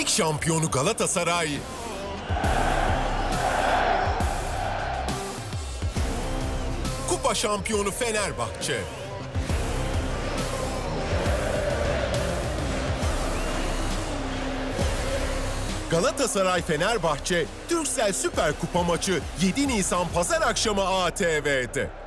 Lig şampiyonu Galatasaray, Kupa şampiyonu Fenerbahçe. Galatasaray-Fenerbahçe Türksel Süper Kupa maçı 7 Nisan Pazar akşamı ATV'de.